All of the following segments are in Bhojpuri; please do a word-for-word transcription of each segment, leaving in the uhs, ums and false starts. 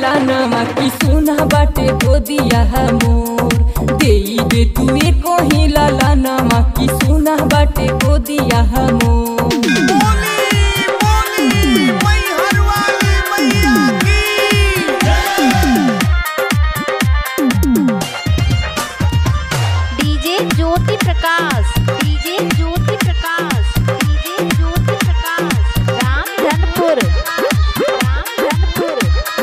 लानमा की सुना बाटे गोदिया मोर देई दे तू एको ही लानमा की सुना बाटे गोदिया मोर। DJ Jyoti Prakash DJ Jyoti Prakash DJ Jyoti Prakash Ramdhanpur Ramdhanpur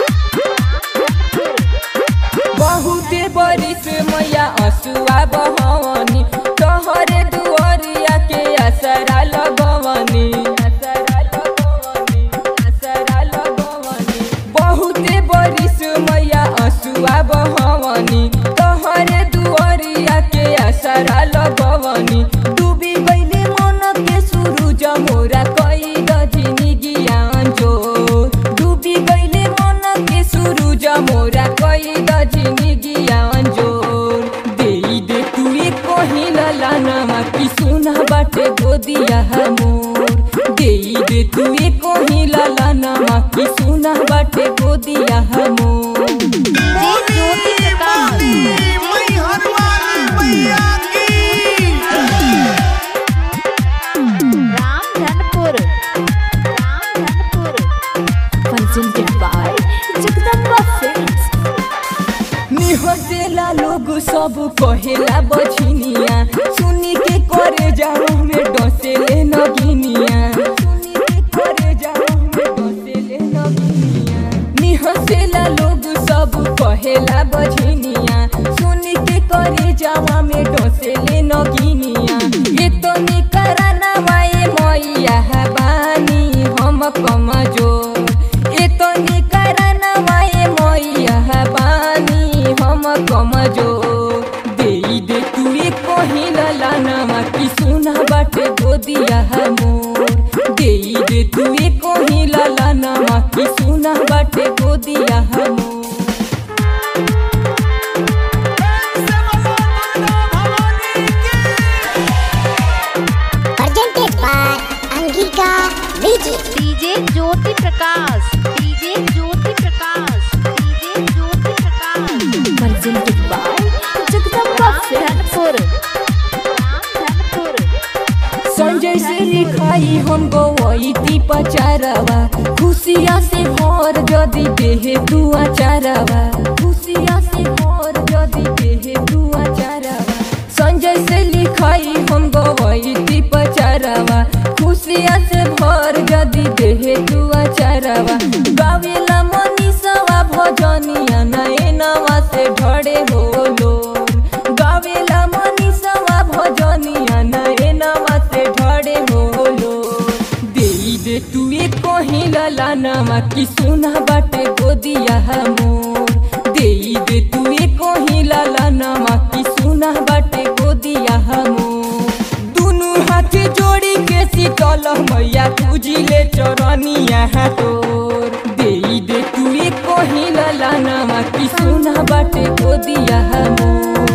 बहुते बरिस मैया असुआ बहवनी तोहरे दुआरिया के असरा लगवनी असरा लगवनी असरा लगवनी बहुते बरिस मैया असुआ बहवनी तोहरे दुआरिया के असरा लगवनी डूबी गईले मन के सूरज मोरा कई दजिनी ज्ञान जो डूबी गईले मन के सूरज मोरा कई दजिनी ज्ञान जो देई दे तू एको ही लानमा की सुना बाटे गोदिया मोर देई दे तू एको ही लानमा की सुना बाटे गोदिया मोर। DJ Jyoti Prakash Ramdhanpur Ramdhanpur presented by Jagdamba films. निहसेला लोग सब कहेला बछिनिया सुनी के करे जाओ में डसेले नगिनिया सुनी के करे जाओ में डसेले नगिनिया निहसेला लोग सब कहेला बछिनिया सुनी के करे जाओ में डसेले नगिनिया ये तो निकराना वाए मैया बानी हम कमजोर ये तो निकराना वाए मैया बानी हम कमजोर देई दे तू एको ही लानमा की सुना बाटे गोदिया मोर देई दे तू एको ही लानमा की सुना बाटे गोदिया मोर। presented by Angika Vijay। DJ Jyoti Prakash DJ Jyoti Prakash DJ Jyoti Prakash presented by Jagdamba films. Ramdhanpur Ramdhanpur Sanjay से लिखाई हम गवैती पचारवा खुशिया से भर जदि देहे तू आचारवा खुशिया से भर जदि देहे तू आचारवा संजय से लिखाई हम गवैती पचारवा खुशिया से भर जदि देहे तू आचारवा गावेला मनीषवा भजनिया नयनवा से ढड़े होलो गावेला मनीषवा भजनिया नयनवा से ढड़े होलो देई दे तू एको ही लानमा की सुना बाटे गोदिया मोर देई दे तू एको ही लानमा की सुना बाटे गोदिया मोर दुनु हाथ जोड़ी के शीतल मैया पूजिले चरनिया तोर देई दे तू एको ही लानमा की सुना बाटे गोदिया मोर।